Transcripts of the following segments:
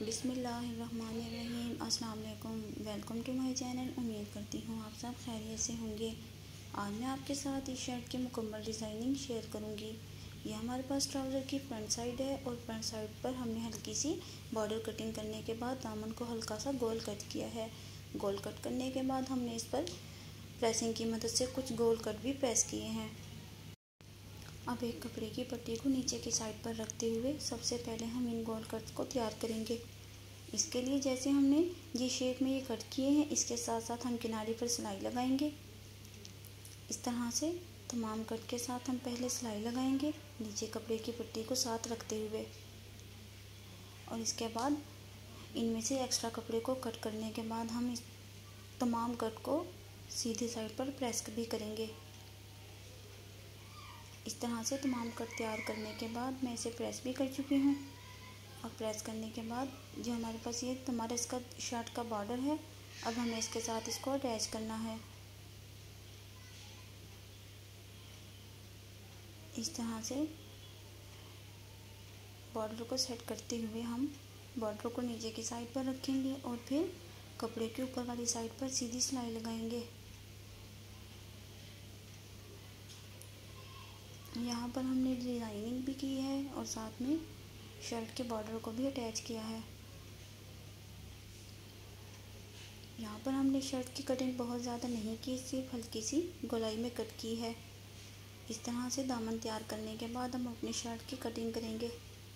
बिस्मिल्लाहिर्रहमानिर्रहीम। अस्सलाम वालेकुम। Welcome to my channel. उम्मीद करती हूँ आप सब खैरियत से होंगे। आज मैं आपके साथ इस शर्ट की मुकम्मल डिज़ाइनिंग शेयर करूँगी। यह हमारे पास ट्राउज़र की फ्रंट साइड है और फ्रंट साइड पर हमने हल्की सी बॉर्डर कटिंग करने के बाद दामन को हल्का सा गोल कट किया है। गोल कट करने के बाद हमने इस पर प्रेसिंग की मदद से कुछ गोल कट भी प्रेस किए हैं। अब एक कपड़े की पट्टी को नीचे की साइड पर रखते हुए सबसे पहले हम इन गोल कट्स को तैयार करेंगे। इसके लिए जैसे हमने जी शेप में ये कट किए हैं, इसके साथ साथ हम किनारे पर सिलाई लगाएंगे। इस तरह से तमाम कट के साथ हम पहले सिलाई लगाएंगे नीचे कपड़े की पट्टी को साथ रखते हुए, और इसके बाद इनमें से एक्स्ट्रा कपड़े को कट करने के बाद हम इस तमाम कट को सीधी साइड पर प्रेस भी करेंगे। इस तरह से तमाम कट तैयार करने के बाद मैं इसे प्रेस भी कर चुकी हूँ। और प्रेस करने के बाद जो हमारे पास ये हमारा इसका शर्ट का बॉर्डर है, अब हमें इसके साथ इसको अटैच करना है। इस तरह से बॉर्डर को सेट करते हुए हम बॉर्डर को नीचे की साइड पर रखेंगे और फिर कपड़े के ऊपर वाली साइड पर सीधी सिलाई लगाएंगे। यहाँ पर हमने डिज़ाइनिंग भी की है और साथ में शर्ट के बॉर्डर को भी अटैच किया है। यहाँ पर हमने शर्ट की कटिंग बहुत ज़्यादा नहीं की, सिर्फ हल्की सी गोलाई में कट की है। इस तरह से दामन तैयार करने के बाद हम अपनी शर्ट की कटिंग करेंगे।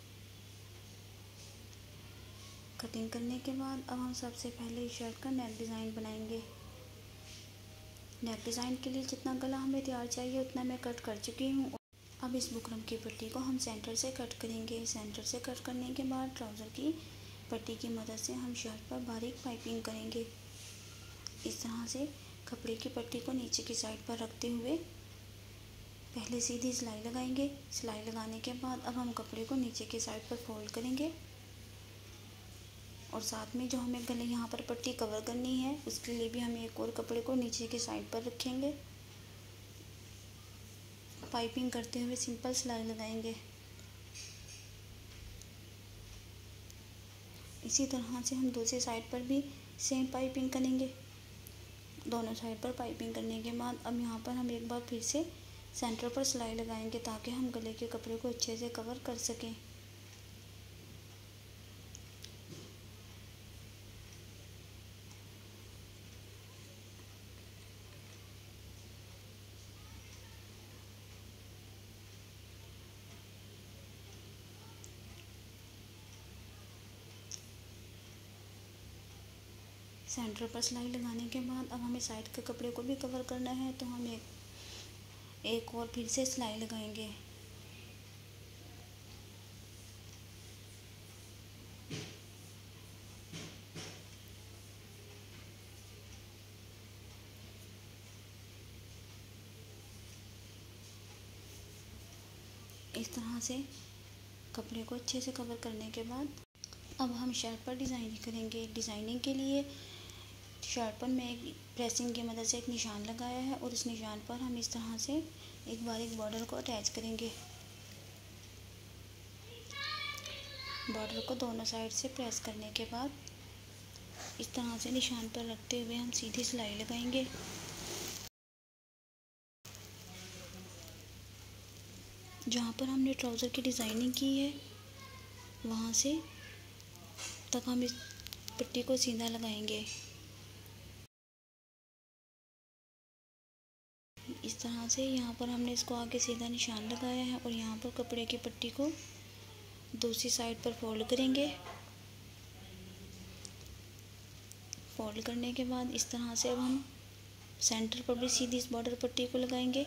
कटिंग करने के बाद अब हम सबसे पहले इस शर्ट का नेक डिज़ाइन बनाएंगे। नेक डिज़ाइन के लिए जितना गला हमें तैयार चाहिए उतना मैं कट कर चुकी हूँ। अब इस बुकरम की पट्टी को हम सेंटर से कट करेंगे। सेंटर से कट करने के बाद ट्राउज़र की पट्टी की मदद से हम शर्ट पर बारीक पाइपिंग करेंगे। इस तरह से कपड़े की पट्टी को नीचे की साइड पर रखते हुए पहले सीधी सिलाई लगाएंगे। सिलाई लगाने के बाद अब हम कपड़े को नीचे की साइड पर फोल्ड करेंगे और साथ में जो हमें गले यहाँ पर पट्टी कवर करनी है उसके लिए भी हम एक और कपड़े को नीचे की साइड पर रखेंगे। पाइपिंग करते हुए सिंपल सिलाई लगाएंगे। इसी तरह से हम दूसरी साइड पर भी सेम पाइपिंग करेंगे। दोनों साइड पर पाइपिंग करने के बाद अब यहाँ पर हम एक बार फिर से सेंटर पर सिलाई लगाएंगे ताकि हम गले के कपड़े को अच्छे से कवर कर सकें। सेंटर पर सिलाई लगाने के बाद अब हमें साइड के कपड़े को भी कवर करना है, तो हम एक और फिर से सिलाई लगाएंगे। इस तरह से कपड़े को अच्छे से कवर करने के बाद अब हम शर्ट पर डिज़ाइनिंग करेंगे। डिज़ाइनिंग के लिए शर्ट पर मैं एक प्रेसिंग की मदद से एक निशान लगाया है और इस निशान पर हम इस तरह से एक बारीक बॉर्डर को अटैच करेंगे। बॉर्डर को दोनों साइड से प्रेस करने के बाद इस तरह से निशान पर रखते हुए हम सीधी सिलाई लगाएंगे। जहाँ पर हमने ट्राउज़र की डिज़ाइनिंग की है वहाँ से तक हम इस पट्टी को सीधा लगाएंगे। इस तरह से यहाँ पर हमने इसको आगे सीधा निशान लगाया है और यहाँ पर कपड़े की पट्टी को दूसरी साइड पर फोल्ड करेंगे। फोल्ड करने के बाद इस तरह से अब हम सेंटर पर भी सीधी इस बॉर्डर पट्टी को लगाएंगे।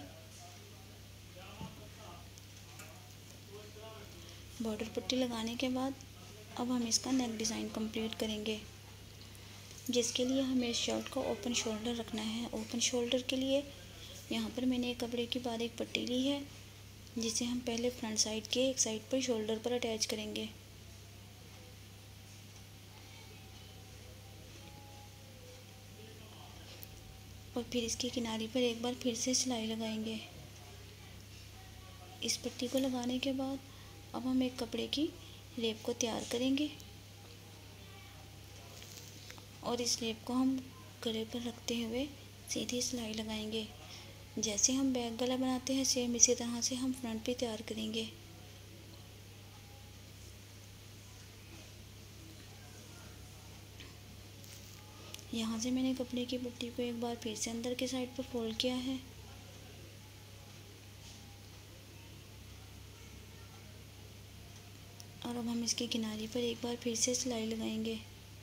बॉर्डर पट्टी लगाने के बाद अब हम इसका नेक डिज़ाइन कंप्लीट करेंगे, जिसके लिए हमें इस शर्ट को ओपन शोल्डर रखना है। ओपन शोल्डर के लिए यहाँ पर मैंने एक कपड़े की बारीक पट्टी ली है, जिसे हम पहले फ्रंट साइड के एक साइड पर शोल्डर पर अटैच करेंगे। और फिर इसके किनारे पर एक बार फिर से सिलाई लगाएंगे। इस पट्टी को लगाने के बाद अब हम एक कपड़े की रेप को तैयार करेंगे। और इस स्लीव को हम गले पर रखते हुए सीधी सिलाई लगाएंगे। जैसे हम बैक गला बनाते हैं सेम इसी तरह से हम फ्रंट भी तैयार करेंगे। यहाँ से मैंने कपड़े की पट्टी को एक बार फिर से अंदर के साइड पर फोल्ड किया है और अब हम इसके किनारे पर एक बार फिर से सिलाई लगाएंगे।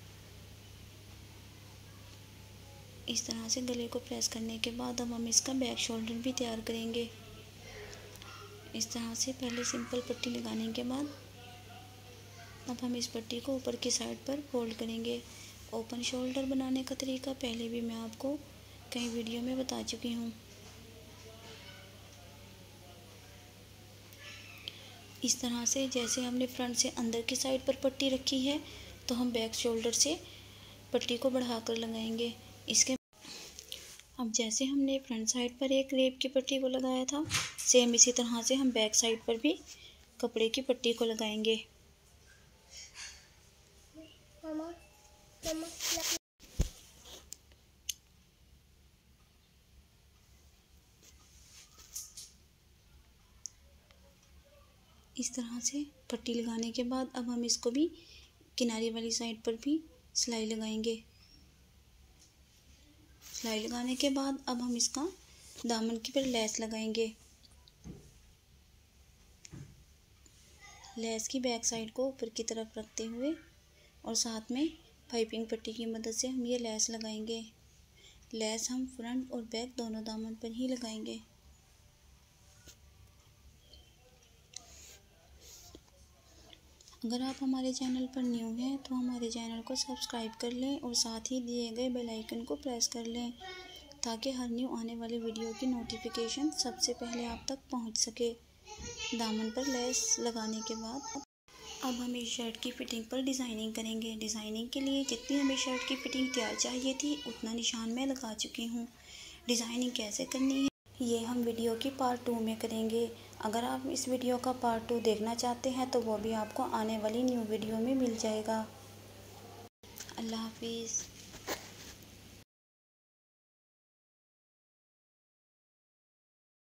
इस तरह से गले को प्रेस करने के बाद अब हम इसका बैक शोल्डर भी तैयार करेंगे। इस तरह से पहले सिंपल पट्टी लगाने के बाद अब हम इस पट्टी को ऊपर की साइड पर फोल्ड करेंगे। ओपन शोल्डर बनाने का तरीका पहले भी मैं आपको कई वीडियो में बता चुकी हूँ। इस तरह से जैसे हमने फ्रंट से अंदर की साइड पर पट्टी रखी है तो हम बैक शोल्डर से पट्टी को बढ़ाकर लगाएंगे। इसके अब जैसे हमने फ्रंट साइड पर एक रेप की पट्टी को लगाया था सेम इसी तरह से हम बैक साइड पर भी कपड़े की पट्टी को लगाएंगे। इस तरह से पट्टी लगाने के बाद अब हम इसको भी किनारे वाली साइड पर भी सिलाई लगाएंगे। सिलाई लगाने के बाद अब हम इसका दामन की पर लेस लगाएंगे। लेस की बैक साइड को ऊपर की तरफ रखते हुए और साथ में पाइपिंग पट्टी की मदद से हम ये लेस लगाएंगे। लेस हम फ्रंट और बैक दोनों दामन पर ही लगाएंगे। अगर आप हमारे चैनल पर न्यू हैं तो हमारे चैनल को सब्सक्राइब कर लें और साथ ही दिए गए बेल आइकन को प्रेस कर लें ताकि हर न्यू आने वाली वीडियो की नोटिफिकेशन सबसे पहले आप तक पहुंच सके। दामन पर लेस लगाने के बाद अब हम इस शर्ट की फ़िटिंग पर डिज़ाइनिंग करेंगे। डिज़ाइनिंग के लिए जितनी हमें शर्ट की फ़िटिंग तैयार चाहिए थी उतना निशान मैं लगा चुकी हूँ। डिज़ाइनिंग कैसे करनी है ये हम वीडियो की पार्ट 2 में करेंगे। अगर आप इस वीडियो का पार्ट 2 देखना चाहते हैं तो वो भी आपको आने वाली न्यू वीडियो में मिल जाएगा। अल्लाह हाफिज़।